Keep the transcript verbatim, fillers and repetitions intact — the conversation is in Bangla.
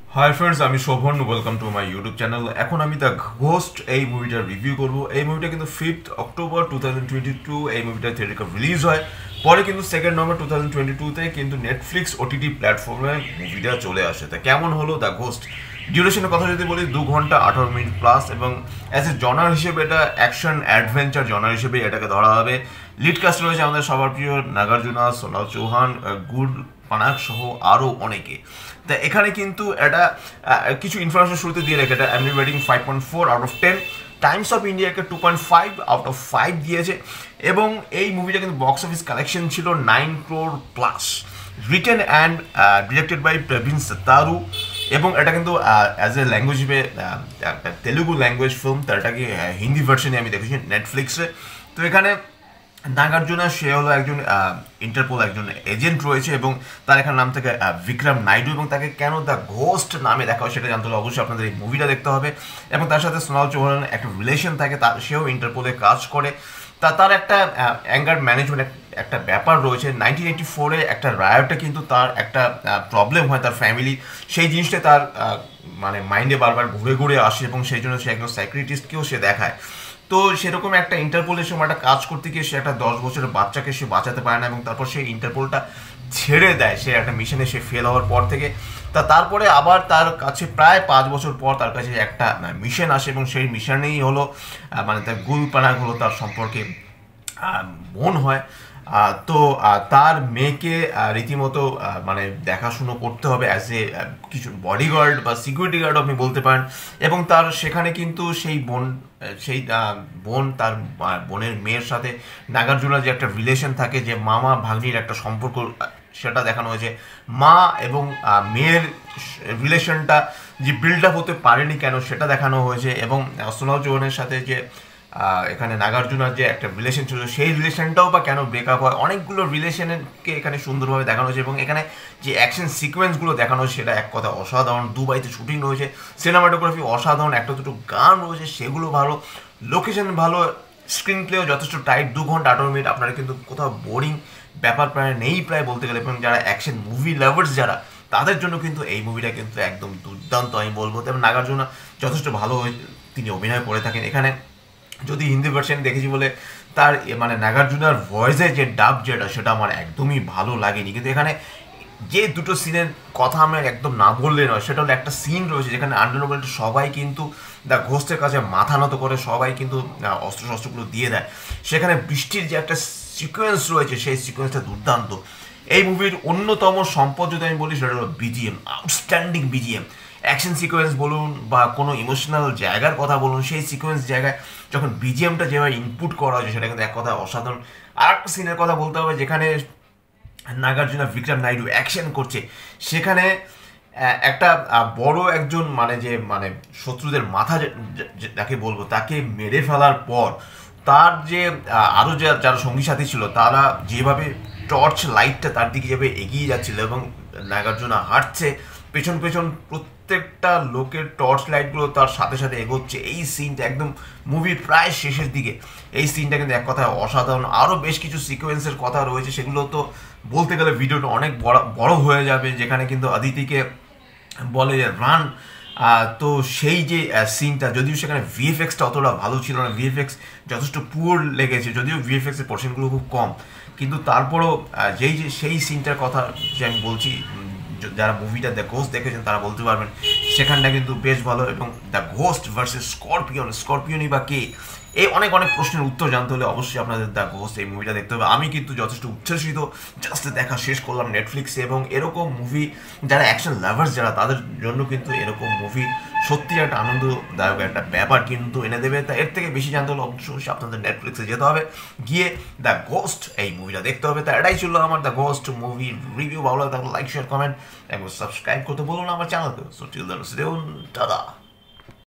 হাই ফ্রেন্ডস, আমি Shovan. Welcome to my YouTube channel. এখন আমি দ্য ঘোস্ট এই মুভিটার রিভিউ করব। এই মুভিটা কিন্তু fifth October two thousand twenty two এই মুভিটা থিয়েটার রিলিজ হয়। পরে কিন্তু second November two thousand twenty টুতে কিন্তু নেটফ্লিক্স ওটিটি প্ল্যাটফর্মে মুভিটা চলে আসে। তা কেমন হলো দ্য ঘোস্ট? ডিউরেশনের কথা যদি বলি, দু ঘন্টা আঠারো মিনিট প্লাস, এবং অ্যাজ এ জনার হিসেবে এটা অ্যাকশন অ্যাডভেঞ্চার জনার হিসেবে এটাকে ধরা হবে। লিড কাস্ট রয়েছে আমাদের সবার প্রিয় নাগার্জুনা, সোনাল চৌহান, গুড পানাক সহ আরও অনেকে। তা এখানে কিন্তু এটা কিছু ইনফরমেশন শুরুতে দিয়ে রেখে, এটা এমনি rating five point four out of ten, Times of ইন্ডিয়াকে two point five out of five দিয়েছে। এবং এই মুভিটা কিন্তু বক্স অফিস কালেকশন ছিল nine crore plus. Written and directed by Praveen Sattaru, এবং এটা কিন্তু অ্যাজ এ ল্যাঙ্গুয়েজ হিসেবে তেলুগু ল্যাঙ্গুয়েজ ফিল্ম। তো এটাকে হিন্দি ভার্সনে আমি দেখেছি নেটফ্লিক্সে। তো এখানে নাগার্জুনা, সে হলো একজন ইন্টারপোল একজন এজেন্ট রয়েছে, এবং তার এখানে নাম থেকে বিক্রম নাইডু, এবং তাকে কেন দ্য ঘোস্ট নামে দেখা হয় সেটা জানতে হলে অবশ্যই আপনাদের এই মুভিটা দেখতে হবে। এবং তার সাথে সোনাল চৌহান একটা রিলেশন থাকে, তার সেও ইন্টারপোলে কাজ করে। তা তার একটা অ্যাঙ্গার ম্যানেজমেন্ট একটা ব্যাপার রয়েছে। নাইনটিন এইটি ফোরে একটা রায়টে কিন্তু তার একটা প্রবলেম হয় তার ফ্যামিলি, সেই জিনিসটা তার মানে মাইন্ডে বারবার ঘুরে ঘুরে আসে, এবং সেই জন্য সে একজন সাইক্রিটিস্টকেও সে দেখায়। তো সেরকম একটা ইন্টারপোলের সময় একটা কাজ করতে গিয়ে সে একটা দশ বছরের বাচ্চাকে সে বাঁচাতে পারে না, এবং তারপর সে ইন্টারপোলটা ছেড়ে দেয় সে একটা মিশনে সে ফেল হওয়ার পর থেকে। তা তারপরে আবার তার কাছে প্রায় পাঁচ বছর পর তার কাছে একটা মিশন আসে, এবং সেই মিশনেই হলো মানে তার গুলপানাগ হলো তার সম্পর্কে বোন হয়। তো তার মেয়েকে রীতিমতো মানে দেখাশুনো করতে হবে অ্যাজ এ কিছু বডিগার্ড বা সিকিউরিটি গার্ড আপনি বলতে পারেন। এবং তার সেখানে কিন্তু সেই বোন সেই বোন তার বোনের মেয়ের সাথে নাগার্জুনার যে একটা রিলেশন থাকে, যে মামা ভাগ্নির একটা সম্পর্ক, সেটা দেখানো হয়েছে। মা এবং মেয়ের রিলেশনটা যে বিল্ড আপ হতে পারেনি কেন সেটা দেখানো হয়েছে। এবং সোনাল চৌহানের সাথে যে এখানে নাগার্জুনার যে একটা রিলেশন ছিল, সেই রিলেশনটাও বা কেন ব্রেকআপ হয়, অনেকগুলো রিলেশনকে এখানে সুন্দরভাবে দেখানো হয়েছে। এবং এখানে যে অ্যাকশন সিকোয়েন্সগুলো দেখানো হয়েছে সেটা এক কথা অসাধারণ। দুবাইতে শুটিং রয়েছে, সিনেমাটোগ্রাফি অসাধারণ, একটা দুটো গান রয়েছে সেগুলো ভালো, লোকেশন ভালো, স্ক্রিন প্লেও যথেষ্ট টাইট। দু ঘন্টা আঠারো মিনিট আপনারা কিন্তু কোথাও বোরিং ব্যাপার প্রায় নেই প্রায় বলতে গেলে। এবং যারা অ্যাকশন মুভি লাভার্স যারা, তাদের জন্য কিন্তু এই মুভিটা কিন্তু একদম দুর্দান্ত আমি বলবো। এবং নাগার্জুনা যথেষ্ট ভালো তিনি অভিনয় করে থাকেন এখানে। যদি হিন্দি ভার্সন দেখেছি বলে তার মানে নাগার্জুনার ভয়েসের যে ডাব যেটা, সেটা আমার একদমই ভালো লাগেনি। কিন্তু এখানে যে দুটো সিনের কথা আমার একদম না বললে নয়, সেটা হলো একটা সিন রয়েছে যেখানে আন্ডারনোবেল সবাই কিন্তু দ্য ঘোস্টের কাছে মাথা নত করে, সবাই কিন্তু অস্ত্র শস্ত্রগুলো দিয়ে দেয়। সেখানে বৃষ্টির যে একটা সিকোয়েন্স রয়েছে, সেই সিকোয়েন্সটা দুর্দান্ত। এই মুভির অন্যতম সম্পদ যদি আমি বলি, সেটা হলো BGM, outstanding BGM. Action sequence বলুন বা কোনো ইমোশনাল জায়গার কথা বলুন, সেই সিকোয়েন্স জায়গায় যখন বিজিএমটা যেভাবে ইনপুট করা হয়েছে, সেটা কিন্তু এক কথা অসাধারণ। আর একটা সিনের কথা বলতে হবে যেখানে নাগার্জুনা বিক্রম নাইডু অ্যাকশন করছে, সেখানে একটা বড় একজন মানে যে মানে শত্রুদের মাথা যাকে বলবো, তাকে মেরে ফেলার পর তার যে আরও যারা সঙ্গী সাথী ছিল, তারা যেভাবে টর্চ লাইটটা তার দিকে যেভাবে এগিয়ে যাচ্ছিল, এবং নাগার্জুনা হাঁটছে পেছন পেছন, প্রত্যেকটা লোকের টর্চ লাইটগুলো তার সাথে সাথে এগোচ্ছে, এই সিনটা একদম মুভির প্রায় শেষের দিকে। এই সিনটা কিন্তু এক কথায় অসাধারণ। আরও বেশ কিছু সিকোয়েন্সের কথা রয়েছে, সেগুলো তো বলতে গেলে ভিডিওটা অনেক বড় বড় হয়ে যাবে। যেখানে কিন্তু অদিতিকে বলে রান, তো সেই যে সিনটা, যদিও সেখানে ভিএফএক্সটা অতটা ভালো ছিল না, ভিএফএক্স যথেষ্ট পুয়ার লেগেছে, যদিও ভিএফএক্সের পোর্শনগুলো খুব কম, কিন্তু তারপরও যেই যে সেই সিনটার কথা যে আমি বলছি, যারা মুভিটা দ্য ঘোস্ট দেখেছেন তারা বলতে পারবেন সেখানটা কিন্তু বেশ ভালো। এবং দ্য ঘোস্ট ভার্সেস স্করপিয়ন, স্করপিয়নই বা কে, এই অনেক অনেক প্রশ্নের উত্তর জানতে হলে অবশ্যই আপনাদের দ্য ঘোস্ট এই মুভিটা দেখতে হবে। আমি কিন্তু যথেষ্ট উচ্ছ্বসিত, জাস্ট দেখা শেষ করলাম নেটফ্লিক্সে। এবং এরকম মুভি যারা অ্যাকশন লাভার্স যারা, তাদের জন্য কিন্তু এরকম মুভি সত্যি একটা আনন্দদায়ক একটা ব্যাপার কিন্তু এনে দেবে। তা এর থেকে বেশি জানতে হলে অবশ্যই আপনাদের নেটফ্লিক্সে যেতে হবে, গিয়ে দ্য ঘোস্ট এই মুভিটা দেখতে হবে। তা এটাই ছিল আমার দ্য ঘোস্ট মুভি রিভিউ। ভালো লাগে তাহলে লাইক শেয়ার কমেন্ট এবং সাবস্ক্রাইব করতে বলুন আমার চ্যানেলকে। So till then, tata.